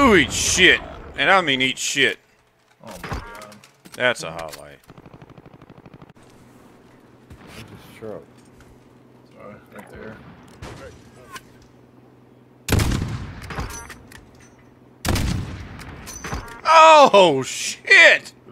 Ooh, eat shit. And I mean eat shit. Oh my god. That's a highlight. I just struck. Sorry, right there. Oh, shit!